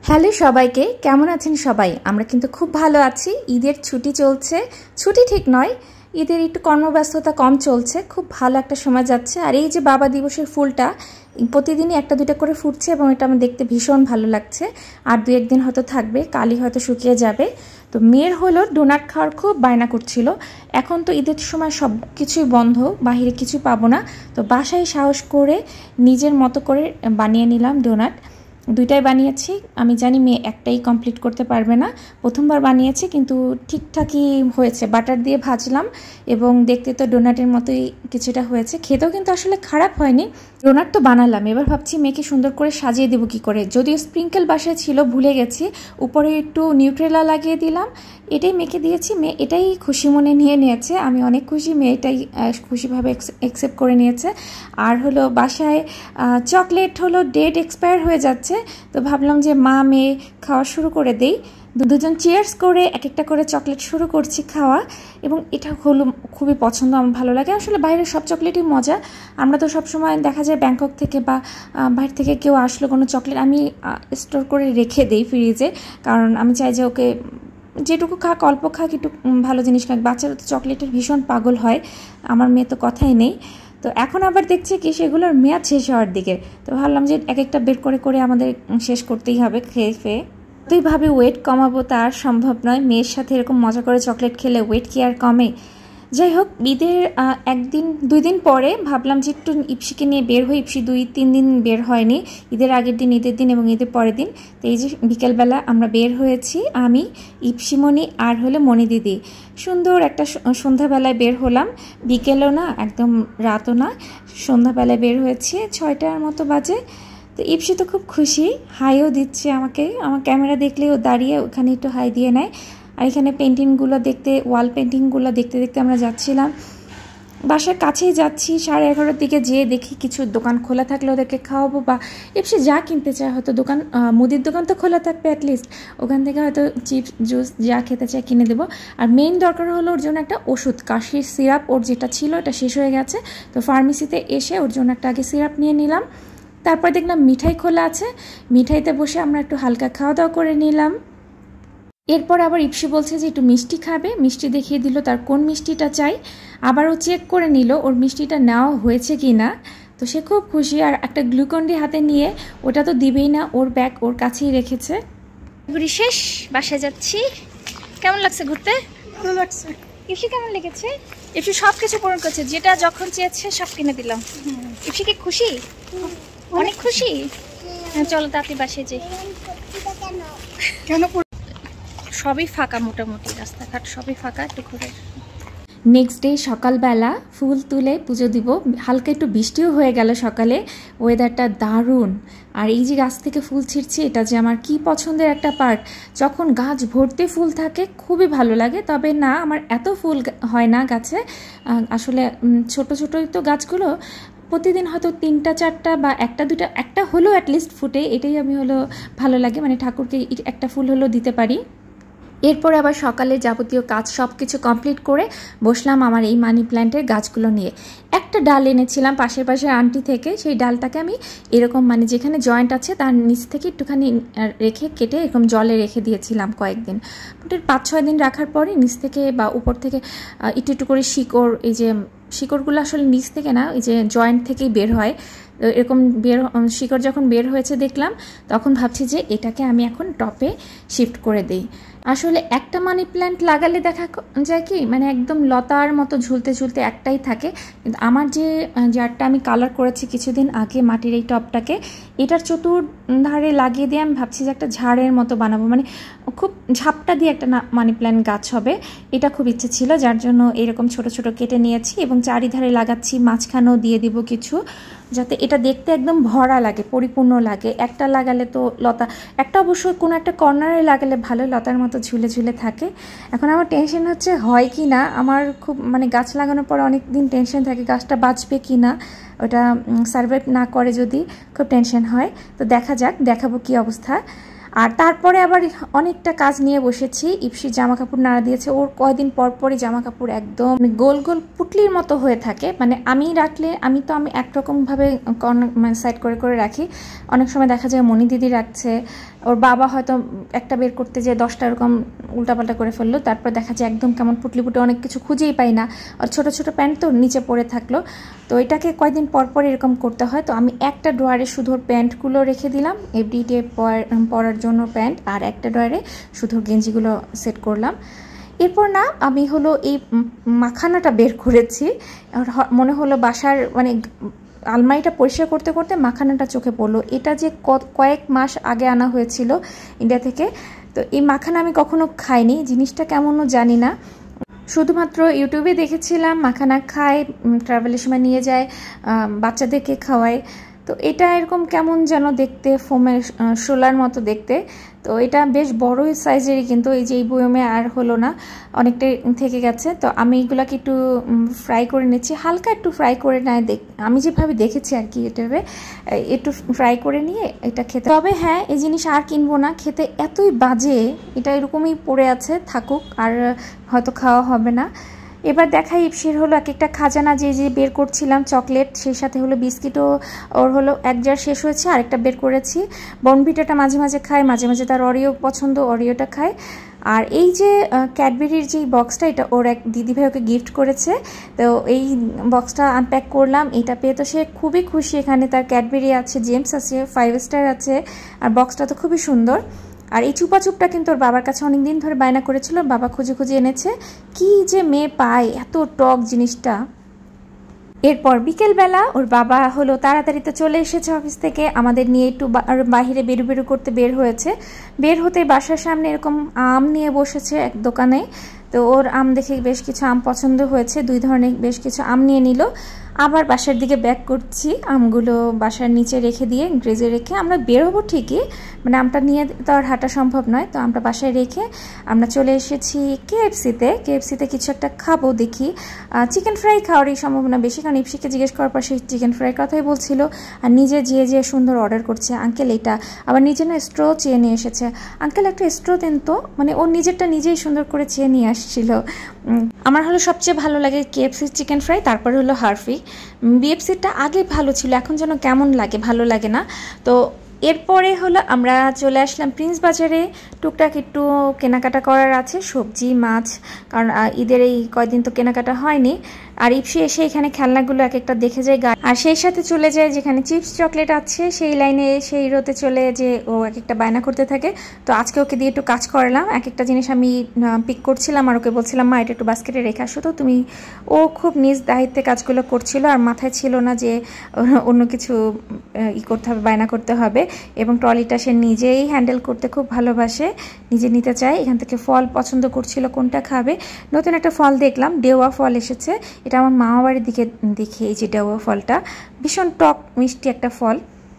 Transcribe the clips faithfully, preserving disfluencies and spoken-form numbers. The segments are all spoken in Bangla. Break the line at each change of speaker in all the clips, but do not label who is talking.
হ্যালো সবাইকে, কেমন আছেন সবাই? আমরা কিন্তু খুব ভালো আছি। ঈদের ছুটি চলছে, ছুটি ঠিক নয়, ঈদের একটু কর্মব্যস্ততা কম চলছে, খুব ভালো একটা সময় যাচ্ছে। আর এই যে বাবা দিবসের ফুলটা প্রতিদিনই একটা দুটা করে ফুটছে এবং এটা আমার দেখতে ভীষণ ভালো লাগছে। আর দু একদিন হয়তো থাকবে, কালই হয়তো শুকিয়ে যাবে। তো মেয়ের হলো ডোনাট খাওয়ার খুব বায়না করছিল। এখন তো ঈদের সময় সব কিছুই বন্ধ, বাহিরে কিছু পাবো না, তো বাসায় সাহস করে নিজের মতো করে বানিয়ে নিলাম ডোনাট। দুইটাই বানিয়েছি। আমি জানি মেয়ে একটাই কমপ্লিট করতে পারবে না, প্রথমবার বানিয়েছি কিন্তু ঠিকঠাকই হয়েছে। বাটার দিয়ে ভাজলাম এবং দেখতে তো ডোনাটের মতোই কিছুটা হয়েছে, খেতেও কিন্তু আসলে খারাপ হয়নি। ডোনাট তো বানালাম, এবার ভাবছি মেয়েকে সুন্দর করে সাজিয়ে দেবো কী করে। যদিও স্প্রিঙ্কেল বাসায় ছিল, ভুলে গেছি, উপরে একটু নিউট্রেলা লাগিয়ে দিলাম, এটাই মেয়েকে দিয়েছি। মেয়ে এটাই খুশি মনে নিয়ে নিয়েছে, আমি অনেক খুশি, মেয়ে এটাই খুশিভাবে অ্যাকসেপ্ট করে নিয়েছে। আর হলো বাসায় চকলেট হলো ডেট এক্সপায়ার হয়ে যাচ্ছে, তো ভাবলাম যে মা মেয়ে খাওয়া শুরু করে দেই। দুজন চিয়ার্স করে এক একটা করে চকলেট শুরু করছি খাওয়া, এবং এটা হলো খুবই পছন্দ, আমার ভালো লাগে। আসলে বাইরের সব চকলেটই মজা। আমরা তো সবসময় দেখা যায় ব্যাংকক থেকে বা বাইরে থেকে কেউ আসলো কোনো চকলেট আমি স্টোর করে রেখে দিই ফ্রিজে, কারণ আমি চাই যে ওকে যেটুকু খাক অল্প খাক, একটু ভালো জিনিস খাক। বাচ্চারা তো চকলেটের ভীষণ পাগল হয়, আমার মেয়ে তো কথাই নেই। তো এখন আবার দেখছি কি সেগুলোর মেয়াদ শেষ হওয়ার দিকে, তো ভাবলাম যে এক একটা বের করে করে আমাদের শেষ করতেই হবে খেয়ে খেয়ে। তুইভাবে ওয়েট কমাবো তা আর সম্ভব নয়, মেয়ের সাথে এরকম মজা করে চকলেট খেলে ওয়েট কি আর কমে? যাই হোক, ঈদের একদিন দুই দিন পরে ভাবলাম যে একটু ইপসিকে নিয়ে বের হই। ইপসি দুই তিন দিন বের হয়নি, ঈদের আগের দিন, ঈদের দিন এবং ঈদের পরের দিন। তো এই যে বিকেলবেলা আমরা বের হয়েছি, আমি, ইপসিমণি আর হলো মণি দিদি। সুন্দর একটা সন্ধ্যাবেলায় বের হলাম, বিকেলও না একদম রাতও না, সন্ধ্যাবেলায় বের হয়েছি, ছয়টার মতো বাজে। তো ইপসি তো খুব খুশি, হাইও দিচ্ছে আমাকে, আমার ক্যামেরা দেখলে ও দাঁড়িয়ে ওখানে একটু হাই দিয়ে নেয়। আর এখানে পেন্টিংগুলো দেখতে, ওয়াল পেন্টিংগুলো দেখতে দেখতে আমরা যাচ্ছিলাম। বাসার কাছেই যাচ্ছি, সাড়ে এগারোটার দিকে যেয়ে দেখি কিছু দোকান খোলা থাকলে ওদেরকে খাওয়াবো, বা ইপসি যা কিনতে চায়, হয়তো দোকান মুদির দোকান তো খোলা থাকবে অ্যাটলিস্ট, ওখান থেকে হয়তো চিপস জুস যা খেতে চায় কিনে দেবো। আর মেইন দরকার হলো ওর জন্য একটা ওষুধ, কাশির সিরাপ, ওর যেটা ছিল এটা শেষ হয়ে গেছে, তো ফার্মেসিতে এসে ওর জন্য একটা আগে সিরাপ নিয়ে নিলাম। তারপর দেখলাম মিঠাই খোলা আছে, মিঠাইতে বসে আমরা একটু হালকা খাওয়া দাওয়া করে নিলাম। এরপর আবার ইপসি বলছে যে একটু মিষ্টি খাবে, মিষ্টি দেখিয়ে দিল তার কোন মিষ্টিটা চাই, আবারও চেক করে নিল ওর মিষ্টিটা নেওয়া হয়েছে কি না। তো সে খুব খুশি, আর একটা গ্লুকন্ডি হাতে নিয়ে, ওটা তো দিবেই না, ওর ব্যাগ ওর কাছেই রেখেছে। ঘুরি শেষ, বাসায় যাচ্ছি। কেমন লাগছে ঘুরতে?
ভালো লাগছে।
ইপসি কেমন লেগেছে? ইপসি সব কিছু পূরণ করছে, যেটা যখন চেয়েছে সব কিনে দিলাম। ইপসি কি খুশি? অনেক খুশি। চলো তাড়াতাড়ি বাসায় যাই।
কেন?
সবই ফাঁকা, মোটামুটি রাস্তাঘাট সবই ফাঁকা, একটু ঘুরে। নেক্সট ডে সকালবেলা ফুল তুলে পুজো দিব, হালকা একটু বৃষ্টিও হয়ে গেল সকালে, ওয়েদারটা দারুণ। আর এই যে গাছ থেকে ফুল ছিঁড়ছি, এটা যে আমার কি পছন্দের একটা পার্ট। যখন গাছ ভর্তি ফুল থাকে খুবই ভালো লাগে, তবে না আমার এত ফুল হয় না গাছে, আসলে ছোট ছোটই তো গাছগুলো, প্রতিদিন হয়তো তিনটা চারটা বা একটা দুটা, একটা হলেও অ্যাটলিস্ট ফুটে, এটাই আমি হলো ভালো লাগে, মানে ঠাকুরকে একটা ফুল হলেও দিতে পারি। এরপর আবার সকালে যাবতীয় কাজ সব কিছু কমপ্লিট করে বসলাম আমার এই মানি প্ল্যান্টের গাছগুলো নিয়ে। একটা ডাল এনেছিলাম পাশের পাশের আন্টি থেকে, সেই ডালটাকে আমি এরকম মানে যেখানে জয়েন্ট আছে তার নিচ থেকে একটুখানি রেখে কেটে এরকম জলে রেখে দিয়েছিলাম কয়েকদিন। মোটামুটি পাঁচ ছয় দিন রাখার পরে নিচ থেকে বা উপর থেকে একটু একটু করে শিকড়, এই যে শিকড়গুলো আসলে নিচ থেকে না, এই যে জয়েন্ট থেকেই বের হয়, এরকম বের শিকড় যখন বের হয়েছে দেখলাম, তখন ভাবছি যে এটাকে আমি এখন টপে শিফট করে দিই। আসলে একটা মানি প্ল্যান্ট লাগালে দেখা যায় কি, মানে একদম লতার মতো ঝুলতে ঝুলতে একটাই থাকে, কিন্তু আমার যে জারটা আমি কালার করেছি কিছুদিন আগে মাটির এই টপটাকে, এটার চতুর্ধারে লাগিয়ে দিয়ে আমি ভাবছি যে একটা ঝাড়ের মতো বানাবো, মানে খুব ঝাপটা দিয়ে একটা মানি প্ল্যান্ট গাছ হবে, এটা খুব ইচ্ছে ছিল, যার জন্য এরকম ছোট ছোট কেটে নিয়েছি এবং চারিধারে লাগাচ্ছি, মাঝখানেও দিয়ে দিব কিছু, যাতে এটা দেখতে একদম ভরা লাগে, পরিপূর্ণ লাগে। একটা লাগালে তো লতা, একটা অবশ্যই কোনো একটা কর্নারে লাগালে ভালো, লতার মতো ঝুলে ঝুলে থাকে। এখন আমার টেনশন হচ্ছে হয় কি না, আমার খুব মানে গাছ লাগানোর পর অনেক দিন টেনশন থাকে গাছটা বাঁচবে কি না, ওটা সার্ভাইভ না করে যদি খুব টেনশন হয়। তো দেখা যাক, দেখাবো কি অবস্থা। আর তারপরে আবার অনেকটা কাজ নিয়ে বসেছি। ইপসি জামা কাপড় নাড়া দিয়েছে, ওর কয়দিন পর পরই জামা কাপড় একদম গোল গোল পুটলির মতো হয়ে থাকে, মানে আমি রাখলে আমি তো আমি একরকমভাবে মানে সাইড করে করে রাখি, অনেক সময় দেখা যায় মনি দিদি রাখছে, ওর বাবা হয়তো একটা বের করতে যে দশটা এরকম উল্টাপাল্টা করে ফেললো, তারপর দেখা যায় একদম কেমন পুটলি পুটে অনেক কিছু খুঁজেই পাই না, আর ছোটো ছোটো প্যান্ট তো নিচে পড়ে থাকলো। তো এটাকে কয়েকদিন পর পর এরকম করতে হয়। তো আমি একটা ড্রয়ারে শুধু প্যান্টগুলো রেখে দিলাম, এভরিডে পরার জন্য প্যান্ট, আর একটা ড্রয়ারে শুধু গেঞ্জিগুলো সেট করলাম। এরপর না আমি হলো এই মাখানাটা বের করেছি, মনে হলো বাসার মানে আলমারিটা পরিষ্কার করতে করতে মাখানাটা চোখে পড়লো। এটা যে কয়েক মাস আগে আনা হয়েছিল ইন্ডিয়া থেকে। তো এই মাখানা আমি কখনো খাইনি, জিনিসটা কেমনও জানি না, শুধুমাত্র ইউটিউবে দেখেছিলাম মাখানা খায়, ট্রাভেলের সময় নিয়ে যায়, বাচ্চাদেরকে খাওয়ায়। তো এটা এরকম কেমন যেন দেখতে, ফোমের শোলার মতো দেখতে। তো এটা বেশ বড়ই সাইজেরই, কিন্তু এই যে এই বয়মে আর হলো না, অনেকটাই থেকে গেছে। তো আমি এগুলাকে একটু ফ্রাই করে নিচ্ছি, হালকা একটু ফ্রাই করে নেয়, দেখ আমি যেভাবে দেখেছি আর কি, ইউটিউবে একটু ফ্রাই করে নিয়ে এটা খেতে। তবে হ্যাঁ, এই জিনিস আর কিনবো না, খেতে এতই বাজে, এটা এরকমই পড়ে আছে, থাকুক, আর হয়তো খাওয়া হবে না। এবার দেখাই ইপসির হলো এক একটা খাজানা যে যে বের করছিলাম, চকলেট, সেই সাথে হলো বিস্কিটও ওর হলো এক জার শেষ হয়েছে, আরেকটা বের করেছি। বর্নভিটাটা মাঝে মাঝে খায়, মাঝে মাঝে তার অরিও পছন্দ, অরিওটা খায়। আর এই যে ক্যাডবেরির যে বক্সটা, এটা ওর এক দিদিভাই ওকে গিফট করেছে। তো এই বক্সটা আনপ্যাক করলাম, এটা পেয়ে তো সে খুবই খুশি। এখানে তার ক্যাডবেরি আছে, জেমস আছে, ফাইভ স্টার আছে, আর বক্সটা তো খুবই সুন্দর। আর এই চুপা চুপটা কিন্তু ওর বাবার কাছে অনেক দিন ধরে বায়না করেছিল, বাবা খুঁজে খুঁজে এনেছে। কি যে মেয়ে পায়, এত টক জিনিসটা। এরপর বিকেলবেলা ওর বাবা হলো তাড়াতাড়ি তো চলে এসেছে অফিস থেকে, আমাদের নিয়ে একটু বাহিরে বেরু বেরু করতে বের হয়েছে। বের হতে বাসার সামনে এরকম আম নিয়ে বসেছে এক দোকানে। তো ওর আম দেখে বেশ কিছু আম পছন্দ হয়েছে, দুই ধরনের বেশ কিছু আম নিয়ে নিল। আবার বাসার দিকে ব্যাক করছি, আমগুলো বাসার নিচে রেখে দিয়ে গ্রেজে রেখে আমরা বের হবো ঠিকই, মানে আমটা নিয়ে তো আর হাঁটা সম্ভব নয়। তো আমরা বাসায় রেখে আমরা চলে এসেছি কেএফসিতে। কেএফসিতে কিছু একটা খাবো, দেখি চিকেন ফ্রাই খাওয়ারই সম্ভাবনা বেশি, কারণ ইপসিকে জিজ্ঞেস করার পর সেই চিকেন ফ্রাই কথাই বলছিল, আর নিজে যেয়ে যেয়ে সুন্দর অর্ডার করছে। আঙ্কেল এটা আবার নিজে না স্ট্রো চেয়ে নিয়ে এসেছে, আঙ্কেল একটা স্ট্রো দেন তো, মানে ওর নিজেরটা নিজেই সুন্দর করে চেয়ে নিয়ে আসছিল। আমার হলো সবচেয়ে ভালো লাগে কেএফসির চিকেন ফ্রাই, তারপরে হলো হারফি। বিএফসিটা আগে ভালো ছিল, এখন যেন কেমন লাগে, ভালো লাগে না। তো এরপরে হলো আমরা চলে আসলাম প্রিন্স বাজারে, টুকটাক একটু কেনাকাটা করার আছে, সবজি মাছ, কারণ ঈদের এই কয়দিন তো কেনাকাটা হয়নি। আর ইপসি এসে এখানে খেলনাগুলো এক একটা দেখে যায়, আর সেই সাথে চলে যায় যেখানে চিপস চকলেট আছে সেই লাইনে, সেই রোতে চলে যে ও এক একটা বায়না করতে থাকে। তো আজকে ওকে দিয়ে একটু কাজ করালাম, এক একটা জিনিস আমি পিক করছিলাম আর ওকে বলছিলাম মা এটা একটু বাস্কেটে রেখে আসো তো তুমি। ও খুব নিজ দায়িত্বে কাজগুলো করছিল, আর মাথায় ছিল না যে অন্য কিছু ই করতে হবে, বায়না করতে হবে। এবং ট্রলিটা সে নিজেই হ্যান্ডেল করতে খুব ভালোবাসে, নিজে নিতে চায়। এখান থেকে ফল পছন্দ করছিল কোনটা খাবে। নতুন একটা ফল দেখলাম, ডেওয়া ফল এসেছে, এটা আমার মামা বাড়ির দিকে দেখে, এই যে ডেওয়া ফলটা ভীষণ টক মিষ্টি একটা ফল।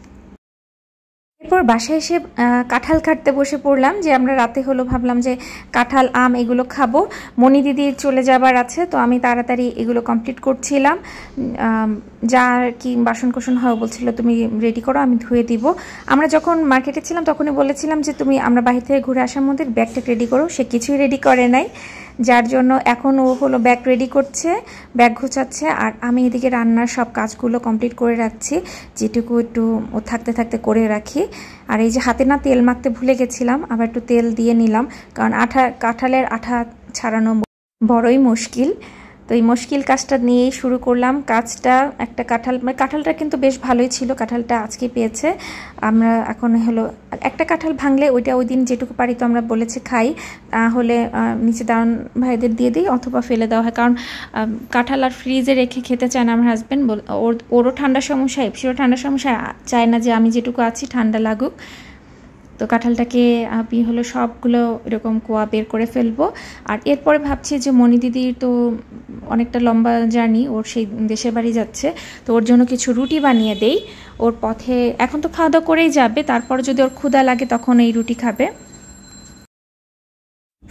এরপর বাসায় এসে কাঁঠাল কাটতে বসে পড়লাম, যে আমরা রাতে হলো ভাবলাম যে কাঁঠাল আম এগুলো খাবো, মনি দিদি চলে যাবার আছে, তো আমি তাড়াতাড়ি এগুলো কমপ্লিট করছিলাম। যা কি বাসন কোসন হয় বলছিল তুমি রেডি করো, আমি ধুয়ে দিব। আমরা যখন মার্কেটে ছিলাম তখনই বলেছিলাম যে তুমি আমরা বাহির থেকে ঘুরে আসার মধ্যে ব্যাগটা রেডি করো, সে কিছুই রেডি করে নাই, যার জন্য এখন ও হলো ব্যাগ রেডি করছে, ব্যাগ গুছাচ্ছে, আর আমি এদিকে রান্নার সব কাজগুলো কমপ্লিট করে রাখছি, যেটুকু একটু ও থাকতে থাকতে করে রাখি। আর এই যে হাতে না তেল মাখতে ভুলে গেছিলাম, আবার একটু তেল দিয়ে নিলাম, কারণ আঠা কাঁঠালের আঠা ছাড়ানো বড়ই মুশকিল। তো এই মুশকিল কাজটা নিয়েই শুরু করলাম কাজটা। একটা কাঁঠাল, মানে কাঁঠালটা কিন্তু বেশ ভালোই ছিল, কাঁঠালটা আজকে পেয়েছে। আমরা এখন হলো একটা কাঁঠাল ভাঙলে ওইটা ওই দিন যেটুকু পারি তো আমরা বলেছি খাই, তাহলে নিচে দাঁড়ান ভাইদের দিয়ে দিই অথবা ফেলে দেওয়া হয়, কারণ কাঁঠাল আর ফ্রিজে রেখে খেতে চায় না আমার হাজব্যান্ড। ওর ওরও ঠান্ডার সমস্যা, এপসিরও ঠান্ডার সমস্যা, চায় না যে আমি যেটুকু আছি ঠান্ডা লাগুক। তো কাঁঠালটাকে আমি হলো সবগুলো এরকম কোয়া বের করে ফেলবো। আর এরপরে ভাবছি যে মনি দিদির তো অনেকটা লম্বা জার্নি, ওর সেই দেশের বাড়ি যাচ্ছে, তো ওর জন্য কিছু রুটি বানিয়ে দেই। ওর পথে এখন তো খাওয়া দাওয়া করেই যাবে, তারপর যদি ওর ক্ষুধা লাগে তখন এই রুটি খাবে।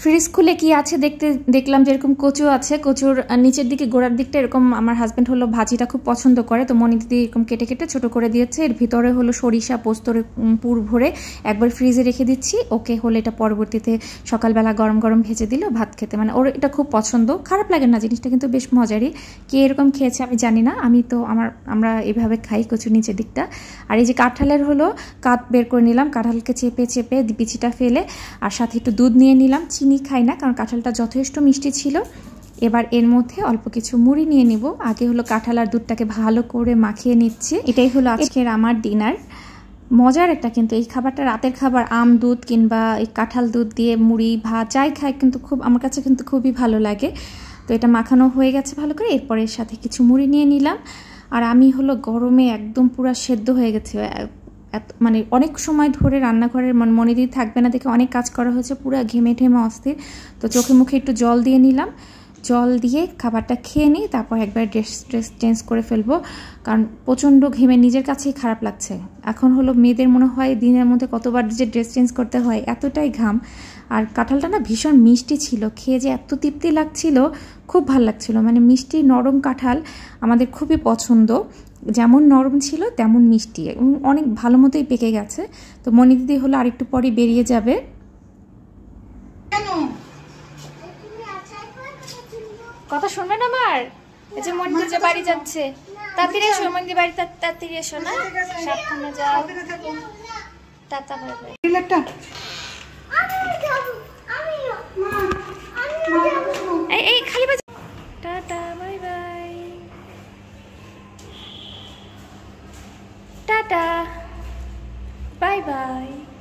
ফ্রিজ খুলে কি আছে দেখতে দেখলাম যে এরকম কচু আছে। কচুর নিচের দিকে গোড়ার দিকটা এরকম আমার হাজব্যান্ড হলো ভাজিটা খুব পছন্দ করে, তো মনি দিদি এরকম কেটে কেটে ছোট করে দিয়েছে। এর ভিতরে হলো সরিষা পোস্তর পুর ভরে একবার ফ্রিজে রেখে দিচ্ছি। ওকে হলে এটা পরবর্তীতে সকালবেলা গরম গরম ভেজে দিল ভাত খেতে, মানে ওর এটা খুব পছন্দ। খারাপ লাগে না জিনিসটা, কিন্তু বেশ মজারই। কে এরকম খেয়েছে আমি জানি না, আমি তো আমার আমরা এভাবে খাই কচুর নিচের দিকটা। আর এই যে কাঁঠালের হলো কাপ বের করে নিলাম, কাঁঠালকে চেপে চেপে বিচিটা ফেলে, আর সাথে একটু দুধ নিয়ে নিলাম। চিনি খাই না কারণ কাঁঠালটা যথেষ্ট মিষ্টি ছিল। এবার এর মধ্যে অল্প কিছু মুড়ি নিয়ে নিব। আগে হলো কাঁঠাল আর দুধটাকে ভালো করে মাখিয়ে নিচ্ছি। এটাই হলো আজকের আমার ডিনার। মজার একটা কিন্তু এই খাবারটা, রাতের খাবার, আম দুধ কিংবা এই কাঁঠাল দুধ দিয়ে মুড়ি ভাত যাই খাই কিন্তু খুব আমার কাছে কিন্তু খুবই ভালো লাগে। তো এটা মাখানো হয়ে গেছে ভালো করে। এরপর এর সাথে কিছু মুড়ি নিয়ে নিলাম। আর আমি হলো গরমে একদম পুরো সেদ্ধ হয়ে গেছে, এত মানে অনেক সময় ধরে রান্নাঘরের মনিদি থাকবে না দেখে অনেক কাজ করা হয়েছে, পুরো ঘেমে ঠেমে অস্থির। তো চোখে মুখে একটু জল দিয়ে নিলাম, জল দিয়ে খাবারটা খেয়ে নিই, তারপর একবার ড্রেস ড্রেস চেঞ্জ করে ফেলবো কারণ প্রচণ্ড ঘেমে নিজের কাছেই খারাপ লাগছে। এখন হলো মেয়েদের মনে হয় দিনের মধ্যে কতবার যে ড্রেস চেঞ্জ করতে হয়, এতটাই ঘাম। আর কাঁঠালটা না ভীষণ মিষ্টি ছিল, খেয়ে যে এত তৃপ্তি লাগছিল, খুব ভাল লাগছিল। মানে মিষ্টি নরম কাঁঠাল আমাদের খুবই পছন্দ, যেমন নরম ছিল তেমন মিষ্টি, অনেক ভালো মতোই পেকে গেছে। তো মনি দিদি হলো আরেকটু পরে বেরিয়ে যাবে। কথা শুনবেন আমার? এই যে মনি দিদি বাড়ি যাচ্ছে, তাড়াতাড়ি এসো মনি দিদি বাড়ি, তাড়াতাড়ি এসো না, সাবধানে যাও, টাটা বাই বাই। এই এই খালি বাজ, tata bye bye, tata bye by.